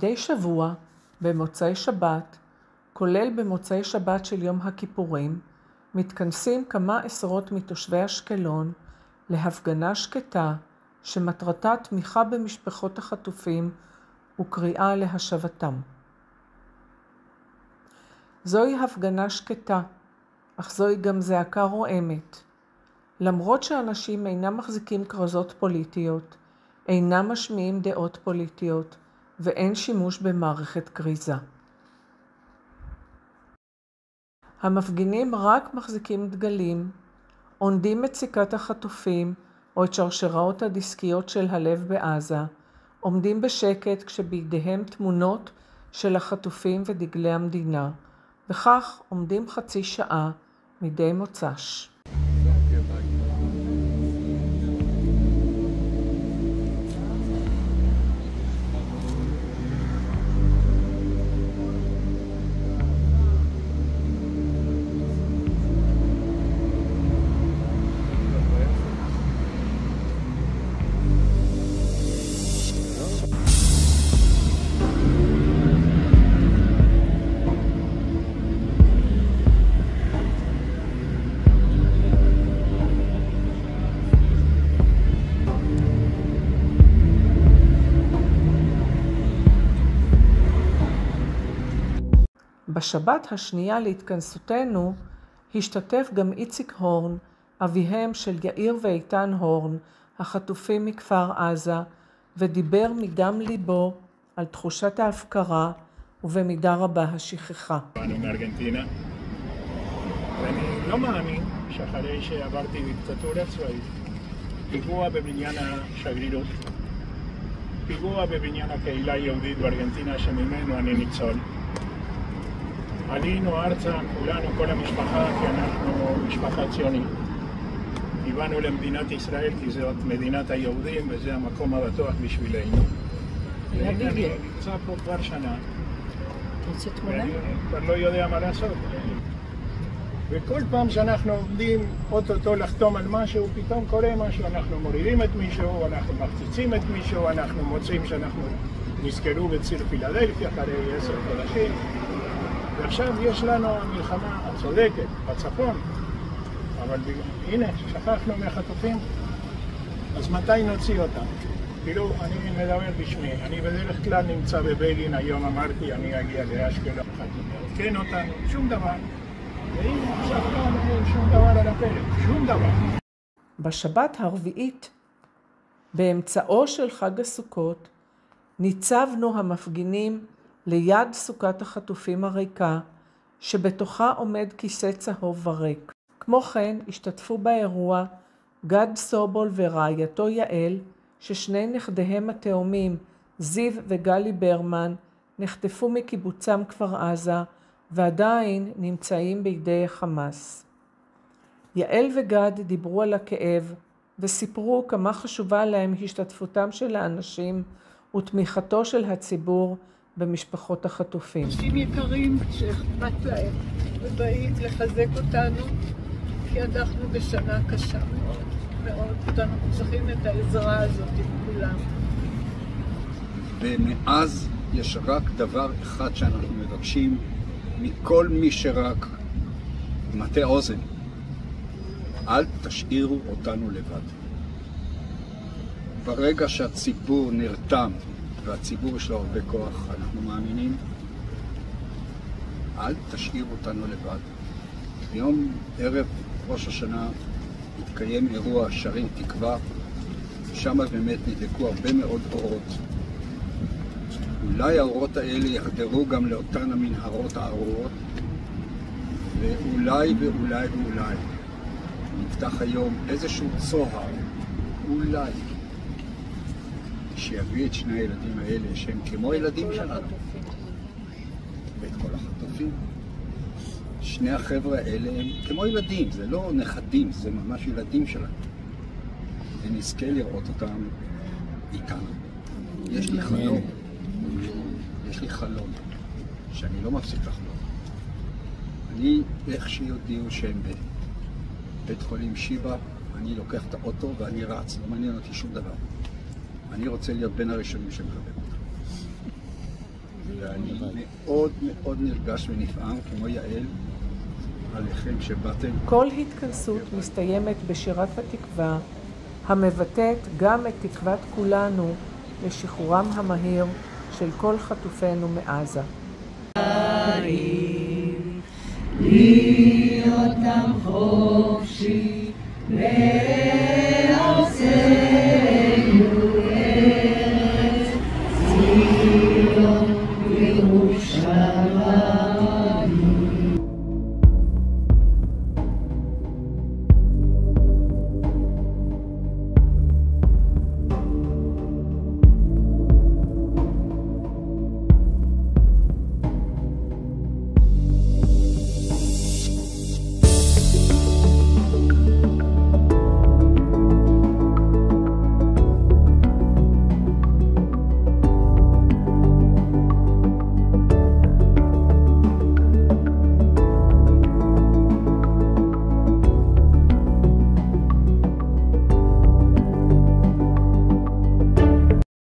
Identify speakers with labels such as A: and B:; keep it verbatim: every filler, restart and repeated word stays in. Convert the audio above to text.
A: מדי שבוע, במוצאי שבת, כולל במוצאי שבת של יום הכיפורים, מתכנסים כמה עשרות מתושבי אשקלון להפגנה שקטה שמטרתה תמיכה במשפחות החטופים וקריאה להשבתם. זוהי הפגנה שקטה, אך זוהי גם זעקה רועמת. למרות שאנשים אינם מחזיקים כרזות פוליטיות, אינם משמיעים דעות פוליטיות, ואין שימוש במערכת כריזה. המפגינים רק מחזיקים דגלים, עונדים את סיכת החטופים או את שרשראות הדיסקיות של הלב בעזה, עומדים בשקט כשבידיהם תמונות של החטופים ודגלי המדינה, וכך עומדים חצי שעה מדי מוצ"ש. בשבת השנייה להתכנסותנו השתתף גם איציק הורן, אביהם של יאיר ואיתן הורן, החטופים מכפר עזה, ודיבר מדם ליבו על תחושת ההפקרה ובמידה רבה השכחה.
B: אני מארגנטינה, ואני לא מאמין שאחרי שעברתי דיקטטורה צבאית, פיגוע בבניין השגרירות, פיגוע בבניין הקהילה היהודית בארגנטינה שממנו אני ניצול, עלינו ארצה, כולנו, כל המשפחה, כי אנחנו משפחה ציונית. הבאנו למדינת ישראל כי זאת מדינת היהודים וזה המקום הבטוח בשבילנו. אני נמצא פה כבר שנה, ואני כבר לא יודע מה לעשות. וכל פעם שאנחנו עומדים אוטוטו לחתום על משהו, פתאום קורה משהו, אנחנו מורידים את מישהו, אנחנו מחציצים את מישהו, אנחנו מוצאים שאנחנו נזכרו בציר פילדלפיה אחרי עשר חודשים. ועכשיו יש לנו המלחמה הצודקת בצפון, אבל הנה, שכחנו מהחטופים, אז מתי נוציא אותם? כאילו, אני מדבר בשמי, אני בדרך כלל נמצא בבגין, היום אמרתי, אני אגיע לאשקלון, כן אותנו, שום דבר. והנה, עכשיו לא אין שום דבר על הפרק, שום דבר.
A: בשבת הרביעית, באמצעו של חג הסוכות, ניצבנו המפגינים ליד סוכת החטופים הריקה, שבתוכה עומד כיסא צהוב וריק. כמו כן, השתתפו באירוע גד סובול ורעייתו יעל, ששני נכדיהם התאומים, זיו וגלי ברמן, נחטפו מקיבוצם כפר עזה, ועדיין נמצאים בידי חמאס. יעל וגד דיברו על הכאב, וסיפרו כמה חשובה להם השתתפותם של האנשים ותמיכתו של הציבור במשפחות החטופים.
C: אנשים יקרים שאכפת להם ובאים לחזק אותנו, כי אנחנו בשנה קשה מאוד, מאוד. אנחנו צריכים את העזרה הזאת עם כולם.
D: ומאז יש רק דבר אחד שאנחנו מבקשים מכל מי שרק מטה אוזן. אל תשאירו אותנו לבד. ברגע שהציבור נרתם, והציבור יש לו הרבה כוח, אנחנו מאמינים, אל תשאיר אותנו לבד. ביום ערב ראש השנה התקיים אירוע שרים תקווה, שם באמת נדלקו הרבה מאוד אורות. אולי האורות האלה יחדרו גם לאותן המנהרות הארורות, ואולי ואולי ואולי נפתח היום איזשהו צוהר, אולי, שיביא את שני הילדים האלה שהם כמו ילדים שלנו ואת כל החטופים. שני החבר'ה האלה הם כמו ילדים, זה לא נכדים, זה ממש ילדים שלנו, ונזכה לראות אותם איתנו. יש לי חלום, יש לי חלום שאני לא מפסיק לחלום. אני, איך שיודיעו שהם בבית חולים שיבא, אני לוקח את האוטו ואני רץ, לא מעניין אותי שום דבר. אני רוצה להיות בין הראשונים שמקבל אותם. ואני מאוד מאוד נרגש ונפעם, כמו יעל, עליכם שבאתם.
A: כל התכנסות מסתיימת בשירת התקווה, המבטאת גם את תקוות כולנו לשחרורם המהיר של כל חטופינו מעזה.
E: להיות עם חופשי, לעשה